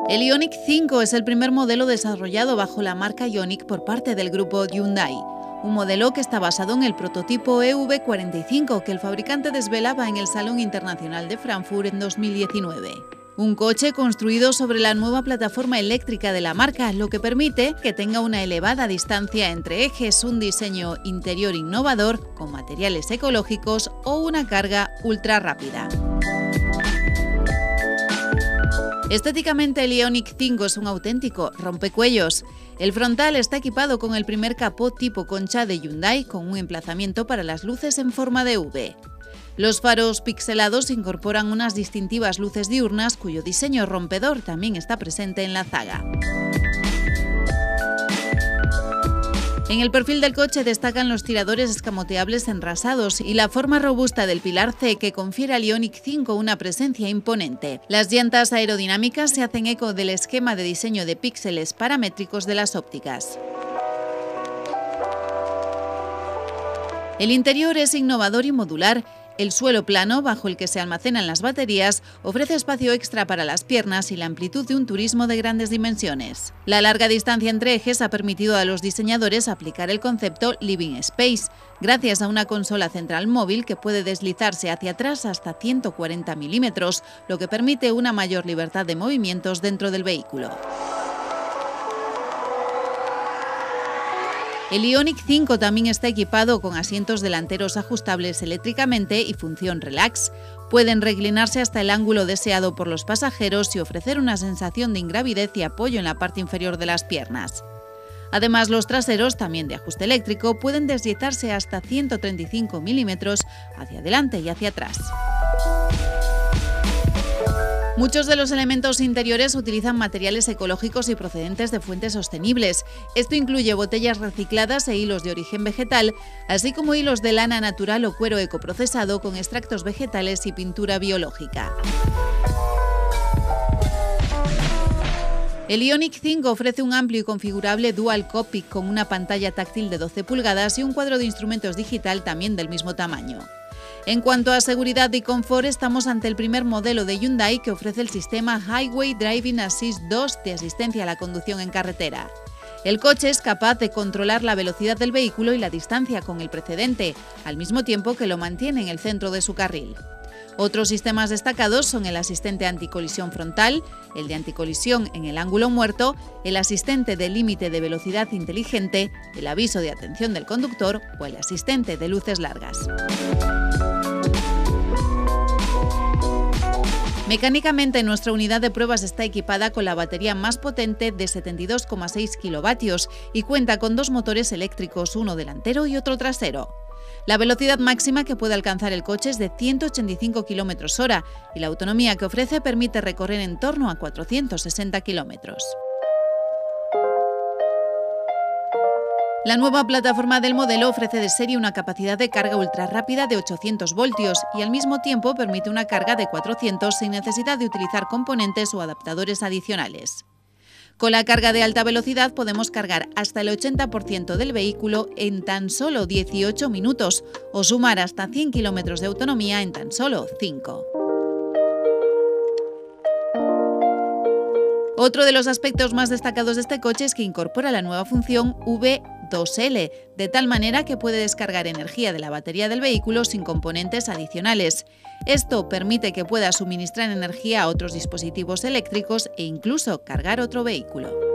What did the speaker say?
El Ioniq 5 es el primer modelo desarrollado bajo la marca Ioniq por parte del grupo Hyundai. Un modelo que está basado en el prototipo EV45 que el fabricante desvelaba en el Salón Internacional de Frankfurt en 2019. Un coche construido sobre la nueva plataforma eléctrica de la marca, lo que permite que tenga una elevada distancia entre ejes, un diseño interior innovador con materiales ecológicos o una carga ultra rápida. Estéticamente, el Ioniq 5 es un auténtico rompecuellos. El frontal está equipado con el primer capó tipo concha de Hyundai con un emplazamiento para las luces en forma de V. Los faros pixelados incorporan unas distintivas luces diurnas cuyo diseño rompedor también está presente en la zaga. En el perfil del coche destacan los tiradores escamoteables enrasados y la forma robusta del pilar C que confiere al Ioniq 5 una presencia imponente. Las llantas aerodinámicas se hacen eco del esquema de diseño de píxeles paramétricos de las ópticas. El interior es innovador y modular. El suelo plano, bajo el que se almacenan las baterías, ofrece espacio extra para las piernas y la amplitud de un turismo de grandes dimensiones. La larga distancia entre ejes ha permitido a los diseñadores aplicar el concepto Living Space, gracias a una consola central móvil que puede deslizarse hacia atrás hasta 140 milímetros, lo que permite una mayor libertad de movimientos dentro del vehículo. El Ioniq 5 también está equipado con asientos delanteros ajustables eléctricamente y función relax. Pueden reclinarse hasta el ángulo deseado por los pasajeros y ofrecer una sensación de ingravidez y apoyo en la parte inferior de las piernas. Además, los traseros, también de ajuste eléctrico, pueden deslizarse hasta 135 milímetros hacia adelante y hacia atrás. Muchos de los elementos interiores utilizan materiales ecológicos y procedentes de fuentes sostenibles. Esto incluye botellas recicladas e hilos de origen vegetal, así como hilos de lana natural o cuero ecoprocesado con extractos vegetales y pintura biológica. El Ioniq 5 ofrece un amplio y configurable Dual Cockpit con una pantalla táctil de 12 pulgadas y un cuadro de instrumentos digital también del mismo tamaño. En cuanto a seguridad y confort, estamos ante el primer modelo de Hyundai que ofrece el sistema Highway Driving Assist 2 de asistencia a la conducción en carretera. El coche es capaz de controlar la velocidad del vehículo y la distancia con el precedente, al mismo tiempo que lo mantiene en el centro de su carril. Otros sistemas destacados son el asistente anticolisión frontal, el de anticolisión en el ángulo muerto, el asistente de límite de velocidad inteligente, el aviso de atención del conductor o el asistente de luces largas. Mecánicamente, nuestra unidad de pruebas está equipada con la batería más potente de 72,6 kilovatios y cuenta con dos motores eléctricos, uno delantero y otro trasero. La velocidad máxima que puede alcanzar el coche es de 185 km/h y la autonomía que ofrece permite recorrer en torno a 460 km. La nueva plataforma del modelo ofrece de serie una capacidad de carga ultra rápida de 800 voltios y al mismo tiempo permite una carga de 400 sin necesidad de utilizar componentes o adaptadores adicionales. Con la carga de alta velocidad podemos cargar hasta el 80% del vehículo en tan solo 18 minutos o sumar hasta 100 km de autonomía en tan solo 5. Otro de los aspectos más destacados de este coche es que incorpora la nueva función V2L, de tal manera que puede descargar energía de la batería del vehículo sin componentes adicionales. Esto permite que pueda suministrar energía a otros dispositivos eléctricos e incluso cargar otro vehículo.